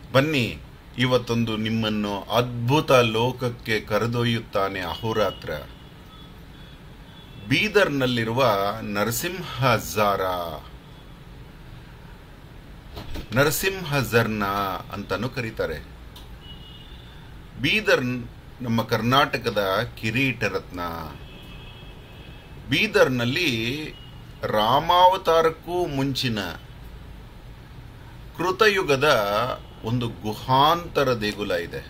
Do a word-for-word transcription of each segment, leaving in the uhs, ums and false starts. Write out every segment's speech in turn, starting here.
ಬನ್ನಿ, ಇವತ್ತೊಂದು ನಿಮ್ಮನ್ನು ಅದ್ಭುತ ಲೋಕಕ್ಕೆ ಕರೆದೊಯ್ಯುತ್ತಾನೆ ಅಹೋರಾತ್ರ. ಬೀದರ್ನಲ್ಲಿರುವ ನರಸಿಂಹಝಾರ, ನರಸಿಂಹಝರ್ನ ಅಂತಾನೂ ಕರೀತಾರೆ. ಬೀದರ್ ನಮ್ಮ ಕರ್ನಾಟಕದ ಕಿರೀಟ ರತ್ನ. ಬೀದರ್ನಲ್ಲಿ ರಾಮಾವತಾರಕ್ಕೂ ಮುಂಚಿನ ಕೃತಯುಗದ ಒಂದು ಗುಹಾಂತರ ದೇಗುಲ ಇದೆ.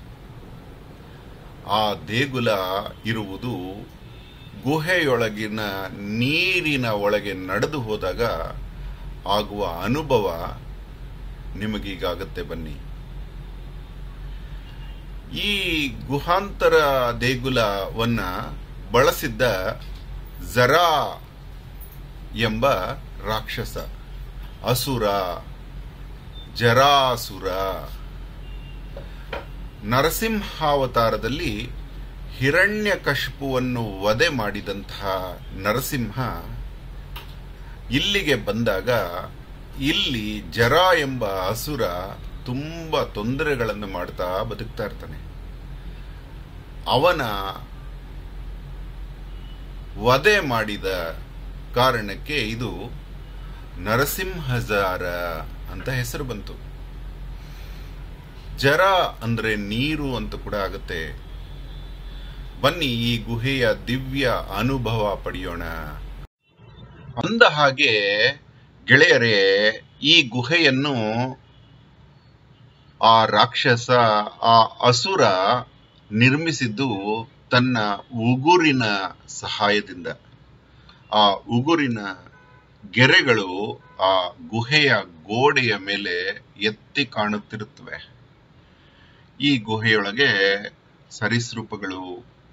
ಆ ದೇಗುಲ ಇರುವುದು ಗುಹೆಯೊಳಗಿನ ನೀರಿನ ಒಳಗೆ ನಡೆದು ಹೋದಾಗ ಆಗುವ ಅನುಭವ ನಿಮಗೀಗಾಗತ್ತೆ. ಬನ್ನಿ, ಈ ಗುಹಾಂತರ ದೇಗುಲವನ್ನ ಬಳಸಿದ್ದ ಜರಾ ಎಂಬ ರಾಕ್ಷಸ, ಅಸುರ, ಜರಾಸುರ. ನರಸಿಂಹಾವತಾರದಲ್ಲಿ ಹಿರಣ್ಯಕಶಿಪುವನ್ನು ವಧೆ ಮಾಡಿದಂತಹ ನರಸಿಂಹ ಇಲ್ಲಿಗೆ ಬಂದಾಗ ಇಲ್ಲಿ ಜರಾ ಎಂಬ ಅಸುರ ತುಂಬಾ ತೊಂದರೆಗಳನ್ನು ಮಾಡ್ತಾ ಬದುಕ್ತಾ ಇರ್ತಾನೆ. ಅವನ ವಧೆ ಮಾಡಿದ ಕಾರಣಕ್ಕೆ ಇದು ನರಸಿಂಹಝಾರ ಅಂತ ಹೆಸರು ಬಂತು. ಜರ ಅಂದ್ರೆ ನೀರು ಅಂತ ಕೂಡ ಆಗುತ್ತೆ. ಬನ್ನಿ, ಈ ಗುಹೆಯ ದಿವ್ಯ ಅನುಭವ ಪಡೆಯೋಣ. ಅಂದ ಹಾಗೆ ಗೆಳೆಯರೇ, ಈ ಗುಹೆಯನ್ನು ಆ ರಾಕ್ಷಸ, ಆ ಅಸುರ ನಿರ್ಮಿಸಿದ್ದು ತನ್ನ ಉಗುರಿನ ಸಹಾಯದಿಂದ. ಆ ಉಗುರಿನ ಗೆರೆಗಳು ಆ ಗುಹೆಯ ಗೋಡೆಯ ಮೇಲೆ ಎತ್ತಿ ಕಾಣುತ್ತಿರುತ್ತವೆ. ಈ ಗುಹೆಯೊಳಗೆ ಸರೀಸೃಪಗಳು,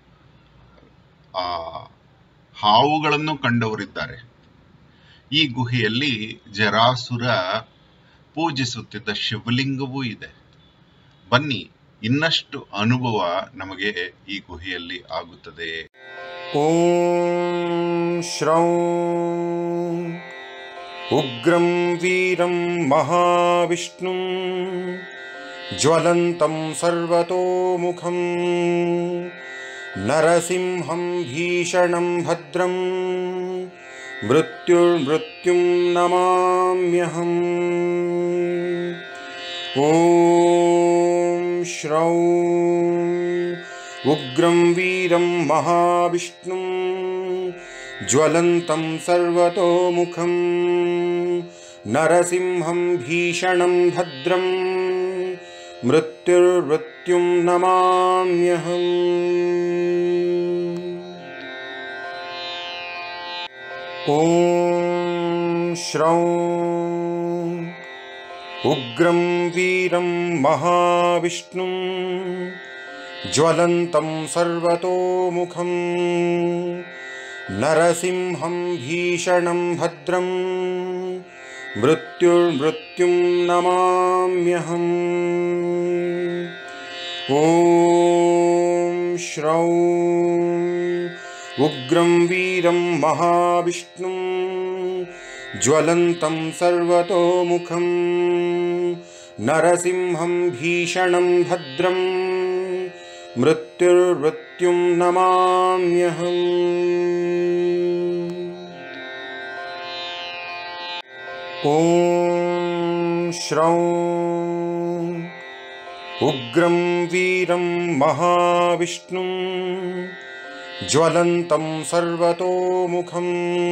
ಆ ಹಾವುಗಳನ್ನು ಕಂಡವರಿದ್ದಾರೆ. ಈ ಗುಹೆಯಲ್ಲಿ ಜರಾಸುರ ಪೂಜಿಸುತ್ತಿದ್ದ ಶಿವಲಿಂಗವೂ ಇದೆ. ಬನ್ನಿ, ಇನ್ನಷ್ಟು ಅನುಭವ ನಮಗೆ ಈ ಗುಹೆಯಲ್ಲಿ ಆಗುತ್ತದೆ. ಓಂ ಶ್ರೌಂ ಉಗ್ರಂ ವೀರಂ ಮಹಾವಿಷ್ಣುಂ ಜ್ವಲಂತಂ ಸರ್ವತೋಮುಖಂ ನರಸಿಂಹಂ ಭೀಷಣಂ ಭದ್ರಂ ಮೃತ್ಯುರ್ಮೃತ್ಯುಂ ನಮಾಮ್ಯಹಂ. ಓಂ ಶ್ರೌಂ ಉಗ್ರಂ ವೀರಂ ಮಹಾವಿಷ್ಣುಂ ಜ್ವಲಂತಂ ಸರ್ವತೋಮುಖಂ ನರಸಿಂಹಂ ಭೀಷಣಂ ಭದ್ರಂ ಮೃತ್ಯುರ್ಮೃತ್ಯುಂ ನಮಾಮ್ಯಹಂ. ಓಂ ಶ್ರೌಂ ಉಗ್ರಂ ವೀರಂ ಮಹಾವಿಷ್ಣುಂ ಜ್ವಲಂತಂ ಸರ್ವತೋಮುಖಂ ನರಸಿಂಹಂ ಭೀಷಣಂ ಭದ್ರಂ ಮೃತ್ಯುರ್ಮೃತ್ಯುಂ ನಮಾಮ್ಯಹಂ. ಓಂ ಶ್ರೌಂ ಉಗ್ರಂ ವೀರಂ ಮಹಾವಿಷ್ಣುಂ ಜ್ವಲಂತಂ ಸರ್ವತೋಮುಖಂ ನರಸಿಂಹಂ ಭೀಷಣಂ ಭದ್ರಂ ಮೃತ್ಯುರ್ಮೃತ್ಯುಂ ನಮಾಮ್ಯಹಂ. ಓಂ ಶ್ರೌಂ ಉಗ್ರಂ ವೀರಂ ಮಹಾವಿಷ್ಣುಂ ಜ್ವಲಂತಂ ಸರ್ವತೋಮುಖಂ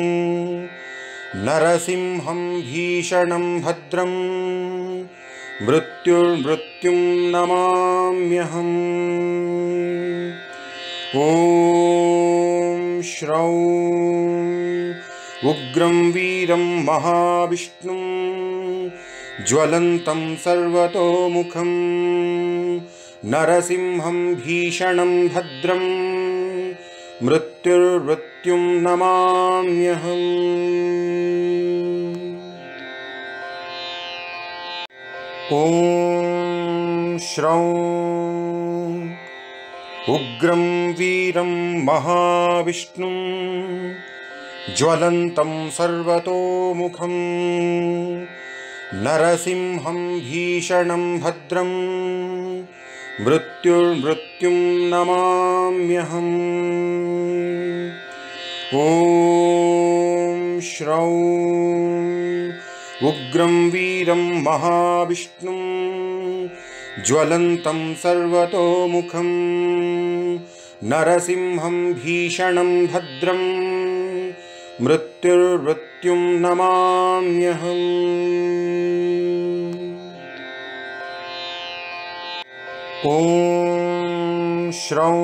ನರಸಿಂಹಂ ಭೀಷಣಂ ಭದ್ರಂ ಮೃತ್ಯುರ್ಮೃತ್ಯುಂ ನಮಾಮ್ಯಹಂ. ಓಂ ಶ್ರೌಂ ಉಗ್ರಂ ವೀರಂ ಮಹಾವಿಷ್ಣುಂ ಜ್ವಲಂತಂ ಸರ್ವತೋಮುಖಂ ನರಸಿಂಹಂ ಭೀಷಣಂ ಭದ್ರಂ ಮೃತ್ಯುರ್ಮೃತ್ಯುಂ ನಮಾಮ್ಯಹಂ. ಓಂ ಶ್ರೌಂ ಉಗ್ರಂ ವೀರಂ ಮಹಾವಿಷ್ಣುಂ ಜ್ವಲಂತಂ ಸರ್ವತೋಮುಖಂ नरसिंहं भीषणं भद्रं मृत्युर्मृत्युं नमाम्यहम्। ॐ श्रौं उग्रं वीरं महाविष्णुं ज्वलन्तं सर्वतोमुखं नरसिंहं भीषणं भद्रं मृत्युर्मृत्युं नमाम्यहम्। ॐ श्रौं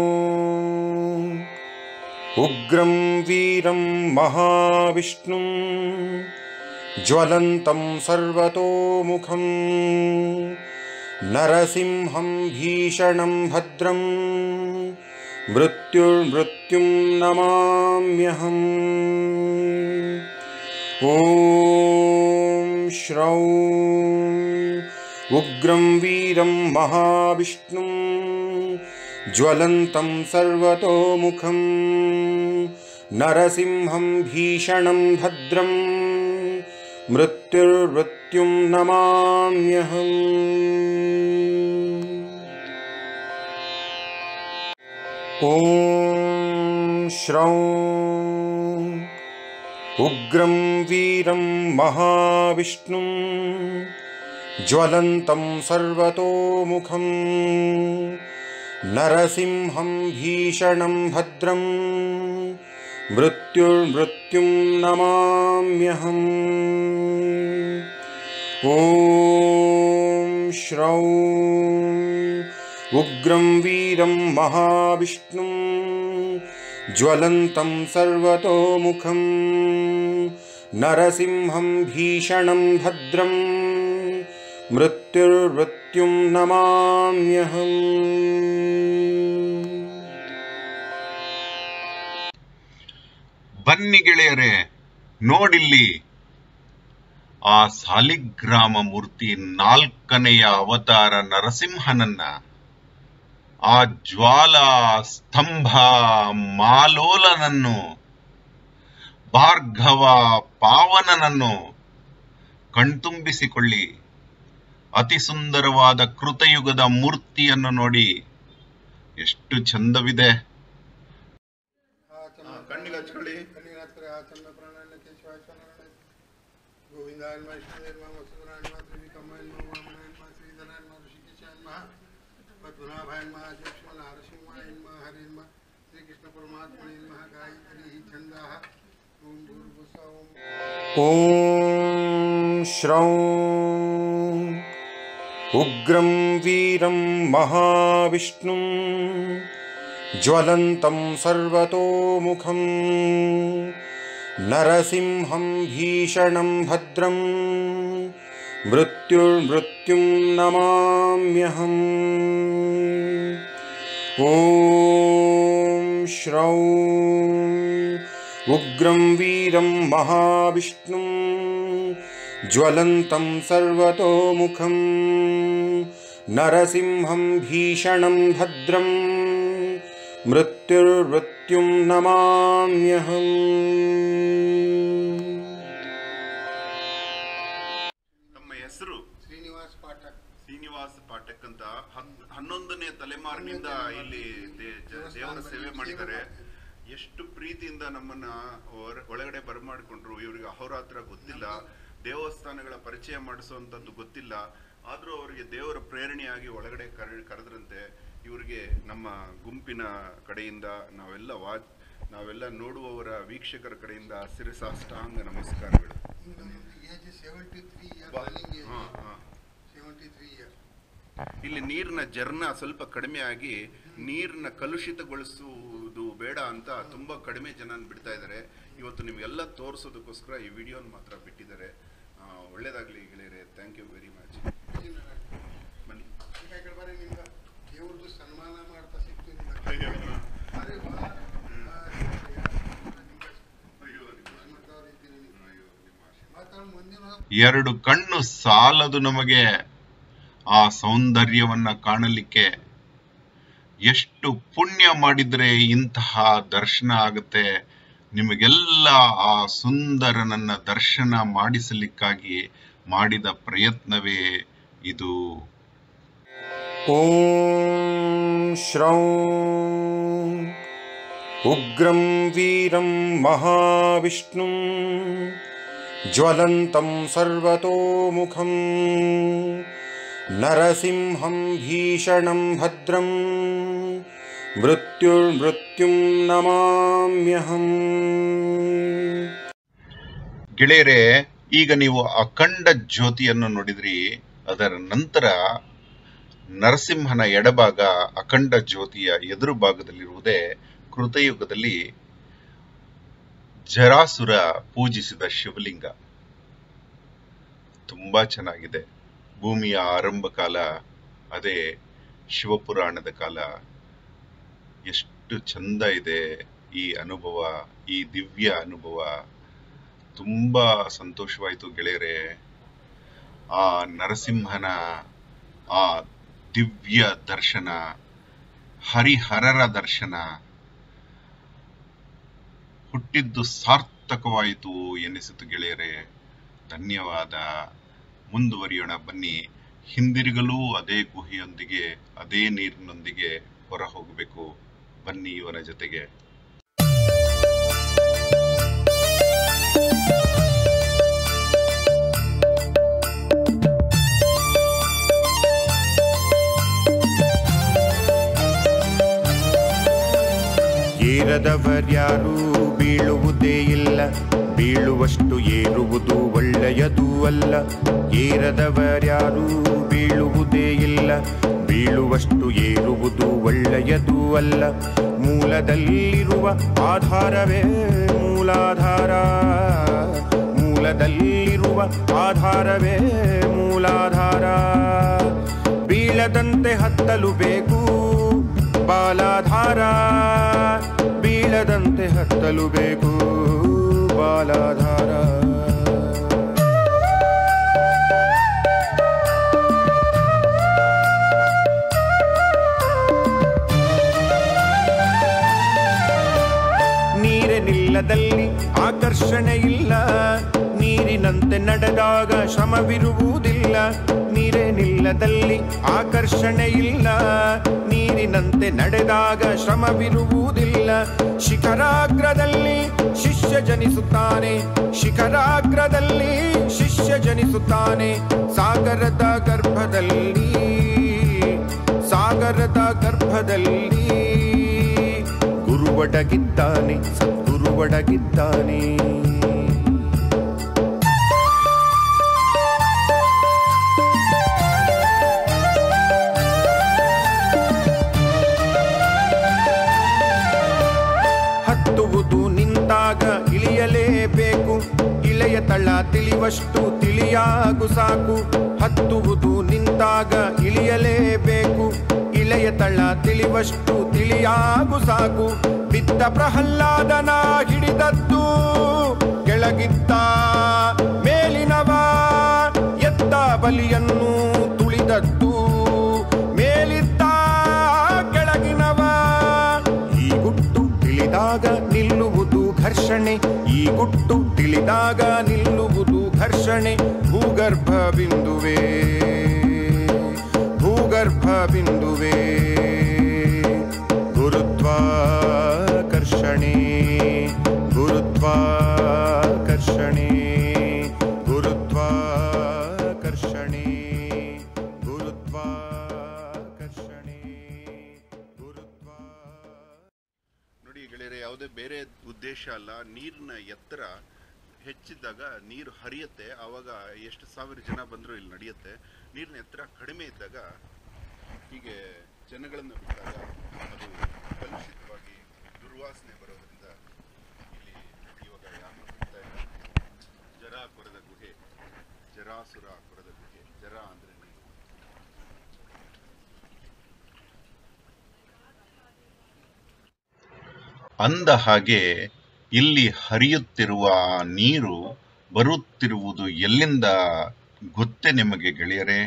उग्रं वीरं महाविष्णुं ज्वलन्तं सर्वतोमुखं नरसिंहं भीषणं भद्रं मृत्युर्मृत्युं नमाम्यहम्। ॐ श्रौं उग्रं वीरं महाविष्णुं ज्वलन्तं सर्वतोमुखं नरसिंहं भीषणं भद्रं मृत्युर्मृत्युं नमाम्यहम्। ॐ श्रौं उग्रं वीरं महाविष्णुं ज्वलन्तं सर्वतोमुखं नरसिंहं भीषणं भद्रं मृत्युर्मृत्युं नमाम्यहम्। ॐ श्रौं उग्रं वीरं महाविष्णुं ज्वलन्तं सर्वतोमुखं नरसिंहं भीषणं भद्रं मृत्युर्मृत्युं नमाम्यहम्। ಬನ್ನಿ ಗೆಳೆಯರೇ, ನೋಡಿಲ್ಲಿ ಆ ಸಾಲಿಗ್ರಾಮ ಮೂರ್ತಿ ನಾಲ್ಕನೆಯ ಅವತಾರ ನರಸಿಂಹನನ್ನ, ಆ ಜ್ವಾಲಾ ಸ್ತಂಭ ಮಾಲೋಲನನ್ನು, ಭಾರ್ಗವ ಪಾವನನನ್ನು ಕಣ್ತುಂಬಿಸಿಕೊಳ್ಳಿ. ಅತಿ ಸುಂದರವಾದ ಕೃತಯುಗದ ಮೂರ್ತಿಯನ್ನು ನೋಡಿ, ಎಷ್ಟು ಚಂದವಿದೆ. ಕಣ್ಣಿಗೆ ಹಚ್ಕೊಳ್ಳಿ. ॐ श्रौं उग्रं वीरं महाविष्णुं ज्वलन्तं सर्वतोमुखं नरसिंहं भीषणं भद्रं मृत्युर्मृत्युं नमाम्यहम्। ॐ श्रौं उग्रं वीरं महाविष्णुं ज्वलन्तं सर्वतोमुखं नरसिंहं भीषणं भद्रं मृत्युर्मृत्युं नमाम्यहम्। ನಮ್ಮ ಹೆಸರು ಶ್ರೀನಿವಾಸ್ ಪಾಠಕ್ ಶ್ರೀನಿವಾಸ್ ಪಾಠಕ್ ಅಂತ ಹನ್ನೊಂದನೇ ತಲೆಮಾರಿನಿಂದ ಇಲ್ಲಿ ದೇವರ ಸೇವೆ ಮಾಡಿದ್ದಾರೆ. ಎಷ್ಟು ಪ್ರೀತಿಯಿಂದ ನಮ್ಮನ್ನ ಒಳಗಡೆ ಬರಮಾಡಿಕೊಂಡ್ರು. ಇವರಿಗೆ ಅಹೋರಾತ್ರ ಗೊತ್ತಿಲ್ಲ, ದೇವಸ್ಥಾನಗಳ ಪರಿಚಯ ಮಾಡಿಸುವಂಥದ್ದು ಗೊತ್ತಿಲ್ಲ. ಆದರೂ ಅವರಿಗೆ ದೇವರ ಪ್ರೇರಣೆಯಾಗಿ ಒಳಗಡೆ ಕರ ಕರೆದ್ರಂತೆ. ಇವರಿಗೆ ನಮ್ಮ ಗುಂಪಿನ ಕಡೆಯಿಂದ ನಾವೆಲ್ಲ ವಾ ನಾವೆಲ್ಲ ನೋಡುವವರ ವೀಕ್ಷಕರ ಕಡೆಯಿಂದ ಶಿರಸಾಷ್ಟಾಂಗ ನಮಸ್ಕಾರಗಳು. ಇಲ್ಲಿ ನೀರಿನ ಜರ್ನ ಸ್ವಲ್ಪ ಕಡಿಮೆ ಆಗಿ ನೀರನ್ನ ಕಲುಷಿತಗೊಳಿಸುವುದು ಬೇಡ ಅಂತ ತುಂಬಾ ಕಡಿಮೆ ಜನ ಬಿಡ್ತಾ ಇದ್ದಾರೆ. ಇವತ್ತು ನಿಮ್ಗೆಲ್ಲ ತೋರಿಸೋದಕ್ಕೋಸ್ಕರ ಈ ವಿಡಿಯೋನ ಮಾತ್ರ ಬಿಟ್ಟಿದ್ದಾರೆ. ಒಳ್ಳೇದಾಗ್ಲಿ ಗೆಳೆಯರೆ, ಥ್ಯಾಂಕ್ ಯು ವೆರಿ ಮಚ್. ಬನ್ನಿ, ಸನ್ಮಾನ ಮಾಡ್ತಾ ಸಿಗ್ತೀನಿ. ಎರಡು ಕಣ್ಣು ಸಾಲದು ನಮಗೆ ಆ ಸೌಂದರ್ಯವನ್ನ ಕಾಣಲಿಕ್ಕೆ. ಎಷ್ಟು ಪುಣ್ಯ ಮಾಡಿದ್ರೆ ಇಂತಹ ದರ್ಶನ ಆಗುತ್ತೆ. ನಿಮಗೆಲ್ಲ ಆ ಸುಂದರನನ್ನ ದರ್ಶನ ಮಾಡಿಸಲಿಕ್ಕಾಗಿ ಮಾಡಿದ ಪ್ರಯತ್ನವೇ ಇದು. ಓಂ ಶ್ರೌಂ ಉಗ್ರಂ ವೀರಂ ಮಹಾವಿಷ್ಣುಂ ಜ್ವಲಂತಂ ಸರ್ವತೋಮುಖಂ ನರಸಿಂಹಂ ಭೀಷಣಂ ಭದ್ರಂ ಮೃತ್ಯುರ್ಮೃತ್ಯುಂ ನಮಾಮ್ಯಹಂ. ಗೆಳೆಯರೇ, ಈಗ ನೀವು ಅಖಂಡ ಜ್ಯೋತಿಯನ್ನು ನೋಡಿದ್ರಿ. ಅದರ ನಂತರ ನರಸಿಂಹನ ಎಡಭಾಗ ಅಖಂಡ ಜ್ಯೋತಿಯ ಎದುರು ಭಾಗದಲ್ಲಿರುವುದೇ ಕೃತಯುಗದಲ್ಲಿ ಜರಾಸುರ ಪೂಜಿಸಿದ ಶಿವಲಿಂಗ. ತುಂಬಾ ಚೆನ್ನಾಗಿದೆ. ಭೂಮಿಯ ಆರಂಭ ಕಾಲ ಅದೇ ಶಿವಪುರಾಣದ ಕಾಲ. ಎಷ್ಟು ಚಂದ ಇದೆ ಈ ಅನುಭವ, ಈ ದಿವ್ಯ ಅನುಭವ. ತುಂಬಾ ಸಂತೋಷವಾಯಿತು ಗೆಳೆಯರೇ. ಆ ನರಸಿಂಹನ ಆ ದಿವ್ಯ ದರ್ಶನ, ಹರಿಹರರ ದರ್ಶನ, ಹುಟ್ಟಿದ್ದು ಸಾರ್ಥಕವಾಯಿತು ಎನ್ನಿಸಿತು ಗೆಳೆಯರೇ. ಧನ್ಯವಾದ. ಮುಂದುವರಿಯೋಣ ಬನ್ನಿ. ಹಿಂದಿರುಗಲೂ ಅದೇ ಗುಹೆಯೊಂದಿಗೆ, ಅದೇ ನೀರಿನೊಂದಿಗೆ ಹೊರ ಹೋಗಬೇಕು. ಬನ್ನಿ ಇವನ ಜೊತೆಗೆ. ಏರದವರ್ಯಾರೂ ಬೀಳುವುದೇ ಇಲ್ಲ, ಬೀಳುವಷ್ಟು ಏರುವುದು ಒಳ್ಳೆಯದೂ ಅಲ್ಲ. ಏರದವರ್ಯಾರೂ ಬೀಳುವುದೇ ಇಲ್ಲ, ಬೀಳುವಷ್ಟು ಏರುವುದು ಒಳ್ಳೆಯದೂ ಅಲ್ಲ. ಮೂಲದಲ್ಲಿರುವ ಆಧಾರವೇ ಮೂಲಾಧಾರ, ಮೂಲದಲ್ಲಿರುವ ಆಧಾರವೇ ಮೂಲಾಧಾರ. ಬೀಳದಂತೆ ಹತ್ತಲು ಬೇಕು ಬಾಲಾಧಾರ, ಬೀಳದಂತೆ ಹತ್ತಲು ಬೇಕು ಬಾಲಾಧಾರ. ನೀರಿನಿಲ್ಲದಲ್ಲಿ ಆಕರ್ಷಣೆ ಇಲ್ಲ, ನೀರಿನಂತೆ ನಡೆದಾಗ ಶ್ರಮವಿರುವುದಿಲ್ಲ. ನೀರಿನಿಲ್ಲದಲ್ಲಿ ಆಕರ್ಷಣೆ ಇಲ್ಲ, ನೀರಿನಂತೆ ನಡೆದಾಗ ಶ್ರಮವಿರುವುದಿಲ್ಲ. ಶಿಖರಾಗ್ರದಲ್ಲಿ ಶಿಷ್ಯ ಜನಿಸುತ್ತಾನೆ, ಶಿಖರಾಗ್ರದಲ್ಲಿ ಶಿಷ್ಯ ಜನಿಸುತ್ತಾನೆ. ಸಾಗರದ ಗರ್ಭದಲ್ಲಿ, ಸಾಗರದ ಗರ್ಭದಲ್ಲಿ ಗುರುವಡಗಿದ್ದಾನೆ, ಸದ್ಗುರುವಡಗಿದ್ದಾನೆ. ಹತ್ತುವುದು ನಿಂತಾಗ ಇಳಿಯಲೇಬೇಕು, ಇಳೆಯ ತಳ ತಿಳಿವಷ್ಟು ತಿಳಿಯಾಗು ಸಾಕು. ಹತ್ತುವುದು ನಿಂತಾಗ ಇಳಿಯಲೇಬೇಕು, ಇಳೆಯ ತಳ ತಿಳಿವಷ್ಟು ತಿಳಿಯಾಗು ಸಾಕು. ಬಿದ್ದ ಪ್ರಹ್ಲಾದನ ಹಿಡಿದದ್ದು ಕೆಳಗಿದ್ದ ಮೇಲಿನವ, ಎತ್ತ ಬಲಿಯನ್ನು ತುಳಿದದ್ದು ಮೇಲಿದ್ದ ಕೆಳಗಿನವ. ಈ ಗುಟ್ಟು ತಿಳಿದಾಗ ನಿಲ್ಲುವುದು ಘರ್ಷಣೆ, ಈ ಗುಟ್ಟು ತಿಳಿದಾಗ ನಿಲ್ಲುವುದು ಘರ್ಷಣೆ. ಭೂಗರ್ಭ ಬಿಂದುವೆ, ಭೂಗರ್ಭ ಬಿಂದುವೆ ಗುರುತ್ವಾಕರ್ಷಣೆ, ಗುರುತ್ವಾಕರ್ಷಣೆ, ಗುರುತ್ವಾಕರ್ಷಣೆ, ಗುರುತ್ವಾಕರ್ಷಣೆ, ಗುರುತ್ವಾ. ನೋಡಿ ಗೆಳೆಯರೆ, ಯಾವುದೇ ಬೇರೆ ಉದ್ದೇಶ ಅಲ್ಲ. ನೀರಿನ ಎತ್ತರ ಹೆಚ್ಚಿದ್ದಾಗ ನೀರು ಹರಿಯುತ್ತೆ. ಆವಾಗ ಎಷ್ಟು ಸಾವಿರ ಜನ ಬಂದರೂ ಇಲ್ಲಿ ನಡೆಯುತ್ತೆ. ನೀರಿನ ಎತ್ತರ ಕಡಿಮೆ ಇದ್ದಾಗ ಹೀಗೆ ಜನಗಳನ್ನು ಬಿಟ್ಟಾಗ ಅದು ಕಲುಷಿತವಾಗಿ ದುರ್ವಾಸನೆ ಬರೋದ್ರಿಂದ ಇಲ್ಲಿ ಇವಾಗ ಯಾರು ಬಿಡ್ತಾ ಇಲ್ಲ. ಜರ ಕೊರೆದ ಗುಹೆ, ಜರಾಸುರ ಕೊರೆದ ಗುಹೆ. ಜರ ಅಂದ್ರೆ ನೀರು. ಅಂದ ಹಾಗೆ ಇಲ್ಲಿ ಹರಿಯುತ್ತಿರುವ ನೀರು ಬರುತ್ತಿರುವುದು ಎಲ್ಲಿಂದ ಗೊತ್ತೇ ನಿಮಗೆ ಗೆಳೆಯರೇ?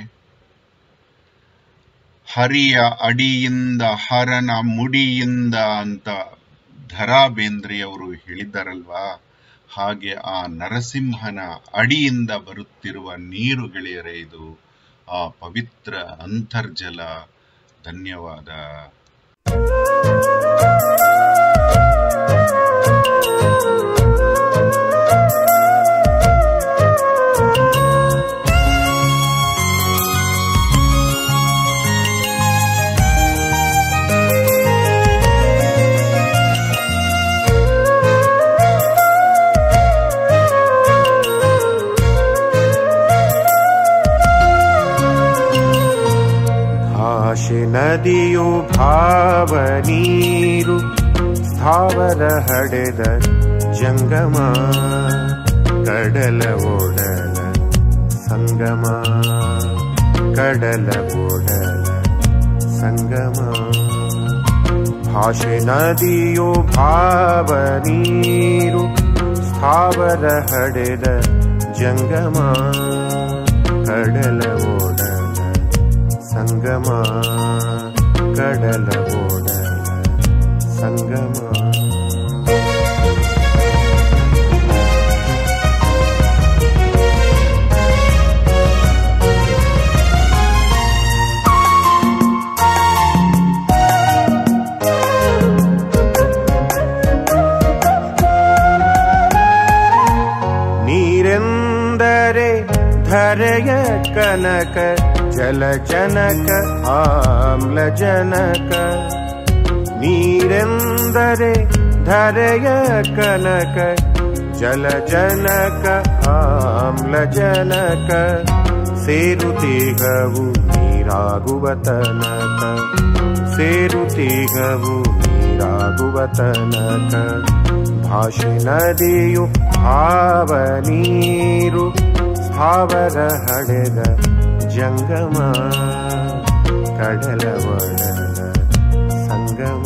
ಹರಿಯ ಅಡಿಯಿಂದ, ಹರನ ಮುಡಿಯಿಂದ ಅಂತ ದ ರಾ ಬೇಂದ್ರೆಯವರು ಹೇಳಿದ್ದಾರಲ್ವಾ. ಹಾಗೆ ಆ ನರಸಿಂಹನ ಅಡಿಯಿಂದ ಬರುತ್ತಿರುವ ನೀರು ಗೆಳೆಯರೇ, ಇದು ಆ ಪವಿತ್ರ ಅಂತರ್ಜಲ. ಧನ್ಯವಾದ. ನದಿಯು ಭಾವ ನೀರು ಸ್ಥಾವರ ಹಡೆದ ಜಂಗಮ, ಕಡಲ ಓಡಲ ಸಂಗಮ, ಕಡಲ ಓಡಲ ಸಂಗಮ. ಭಾಷೆ ನದಿಯು ಭಾವ ನೀರು ಸ್ಥಾವರ ಹಡೆದ ಜಂಗಮ, ಕಡಲ ಓಡಲ ಸಂಗಮ, ಕಡಲ ಓಡಲ ಸಂಗಮ. ನೀರೆಂದರೆ ಧರೆಯ ಕನಕ, ಜಲಜನಕ ಆಮ್ಲಜನಕ. ನೀರೆಂದರೆ ಧರೆಯ ಕನಕ, ಜಲಜನಕ ಆಮ್ಲಜನಕ. ಸೇರುತ್ತೀಗವು ನೀರಾಗುವ ತನಕ, ಸೇರುತ್ತೀಗವು ನೀರಾಗುವ ತನಕ. ಭಾಷೆ ನದಿಯು ಭಾವ ನೀರು ಸ್ಥಾವರ ಹಡೆದ ಜಂಗಮ, ಕಡಲ ಒಡಲ ಸಂಗಮ.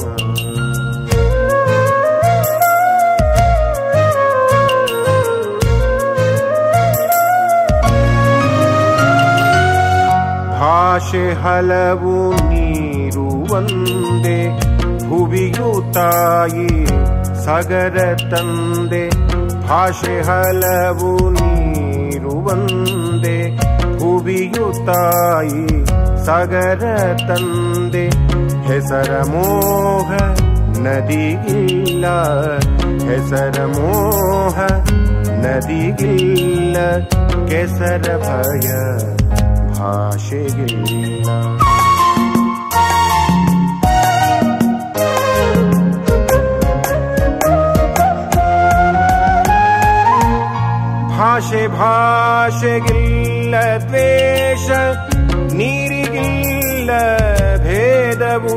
ಭಾಷೆ ಹಲವು ನೀರು ಒಂದೇ, ಭುವಿಯು ತಾಯಿ ಸಗರ ತಂದೆ. ಭಾಷೆ ಹಲವು ನೀರು ಒಂದೇ, ಭುವಿಯು ತಾಯಿ ಸಗರ ತಂದೆ. ಹೆಸರ ಮೋಹ ನದಿಗಿಲ್ಲ, ಹೆಸರ ಮೋಹ ನದಿಗಿಲ್ಲ. ಕೆಸರ ಭಯ ಭಾಷೆಗಿಲ್ಲ. ಭಾಷೆ ಭಾಷೆಗಿಲ್ಲ ದ್ವೇಷ, ನೀರಿಗಿಲ್ಲ ಭೇದವು.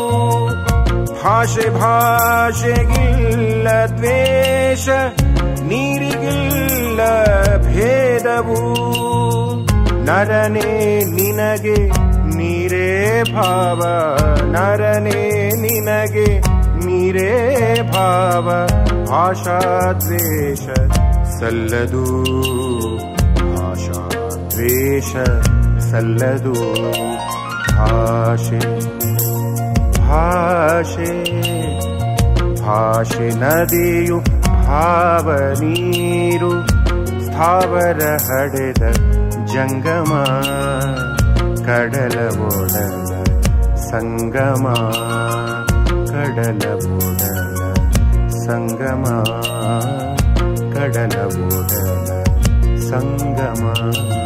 ಭಾಷೆ ಭಾಷೆಗಿಲ್ಲ ದ್ವೇಷ, ನೀರಿಗಿಲ್ಲ ಭೇದವು. ನರನೇ ನಿನಗೆ ನೀರೇ ಭಾವ, ನರನೇ ನಿನಗೆ ನೀರೇ ಭಾವ. ಭಾಷಾ ದ್ವೇಷ ಸಲ್ಲದು, ಭಾಷಾ ದ್ವೇಷ ಸಲ್ಲದು. ಭಾಷೆ ಭಾಷೆ ಭಾಷೆ ನದಿಯು ಭಾವ ನೀರು ಸ್ಥಾವರ ಹಡೆದ ಜಂಗಮ, ಕಡಲ ಓಡಲ ಸಂಗಮ, ಕಡಲ ಓಡಲ ಸಂಗಮ, ಕಡಲ ಓಡಲ ಸಂಗಮ.